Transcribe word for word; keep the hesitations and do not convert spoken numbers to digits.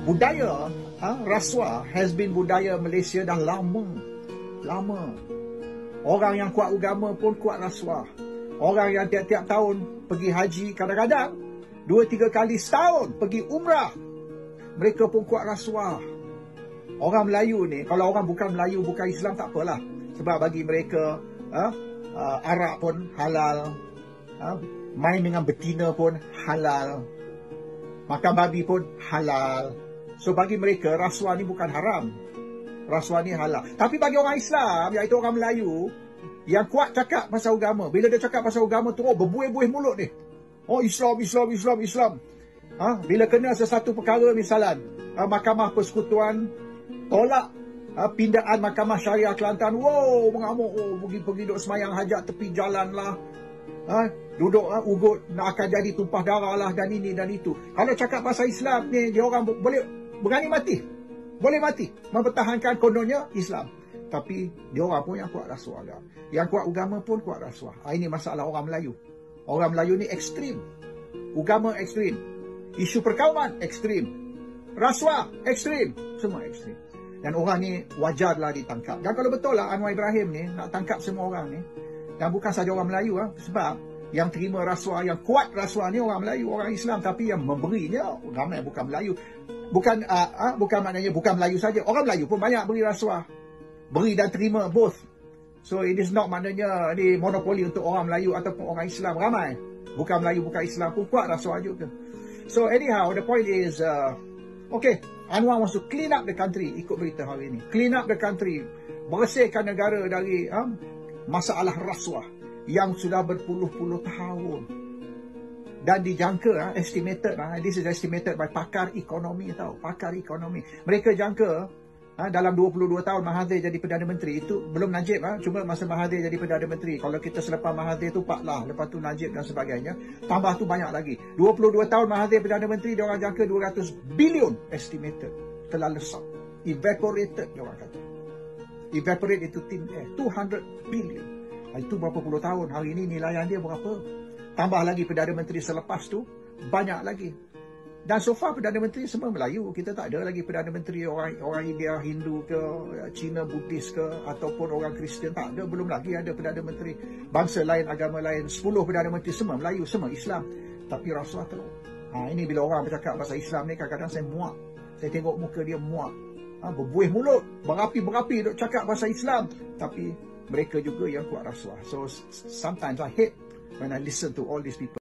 budaya ha, rasuah has been budaya Malaysia dah lama. Lama. Orang yang kuat agama pun kuat rasuah. Orang yang tiap-tiap tahun pergi haji, kadang-kadang dua tiga kali setahun pergi umrah, mereka pun kuat rasuah. Orang Melayu ni, kalau orang bukan Melayu, bukan Islam, tak apalah. Sebab bagi mereka ha, uh, arak pun halal, ha, main dengan betina pun halal, makan babi pun halal. So bagi mereka rasuah ni bukan haram, rasuah ni halal. Tapi bagi orang Islam, iaitu orang Melayu, yang kuat cakap pasal agama, bila dia cakap pasal agama tu, oh berbuih-buih mulut ni. Oh Islam, Islam, Islam, Islam. Ha? Bila kena sesuatu perkara, misalan ha, Mahkamah Persekutuan tolak ha, pindaan Mahkamah Syariah Kelantan, wow, mengamuk, oh, pergi-pergi duduk semayang hajat tepi jalan lah, ha, duduk ha, ugut nak akan jadi tumpah darah lah, dan ini dan itu. Kalau cakap pasal Islam ni, dia orang boleh berani mati, boleh mati mempertahankan kononnya Islam. Tapi dia orang pun yang kuat rasuah agama, yang kuat agama pun kuat rasuah. Ha, ini masalah orang Melayu. Orang Melayu ni ekstrim, agama ekstrim, isu perkauman ekstrim, rasuah ekstrim, semua ekstrim. Dan orang ni wajarlah ditangkap. Dan kalau betul lah Anwar Ibrahim ni nak tangkap semua orang ni, dan bukan saja orang Melayu ha, sebab yang terima rasuah, yang kuat rasuah ni orang Melayu, orang Islam, tapi yang memberinya ramai bukan Melayu. Bukan uh, uh, bukan maknanya bukan Melayu saja, orang Melayu pun banyak beri rasuah, beri dan terima both. So it is not maknanya ni monopoli untuk orang Melayu ataupun orang Islam, ramai bukan Melayu bukan Islam pun kuat rasuah juga. So anyhow, the point is uh, okay, Anwar wants to clean up the country. Ikut berita hari ini, clean up the country, bersihkan negara dari um, masalah rasuah yang sudah berpuluh-puluh tahun. Dan dijangka, ha, estimated, ha, this is estimated by pakar ekonomi tau, pakar ekonomi. Mereka jangka ha, dalam dua puluh dua tahun Mahathir jadi Perdana Menteri, itu belum Najib, ha, cuma masa Mahathir jadi Perdana Menteri. Kalau kita selepas Mahathir tu Pak Lah, lepas tu Najib dan sebagainya, tambah tu banyak lagi. dua puluh dua tahun Mahathir Perdana Menteri, dia orang jangka dua ratus bilion estimated, telah lesap, evaporated dia orang kata. Evaporate itu thin air, two hundred billion. Itu berapa puluh tahun, hari ini nilaian dia berapa? Tambah lagi Perdana Menteri selepas tu, banyak lagi. Dan so far Perdana Menteri semua Melayu. Kita tak ada lagi Perdana Menteri orang orang India, Hindu ke, Cina, Buddhis ke, ataupun orang Kristian. Tak ada, belum lagi ada Perdana Menteri bangsa lain, agama lain. sepuluh Perdana Menteri semua Melayu, semua Islam. Tapi rasuah teruk. Ha, ini bila orang bercakap pasal Islam ni, kadang-kadang saya muak. Saya tengok muka dia muak. Ha, berbuih mulut, berapi-berapi duk cakap pasal Islam. Tapi mereka juga yang kuat rasuah. So sometimes I hate when I listen to all these people.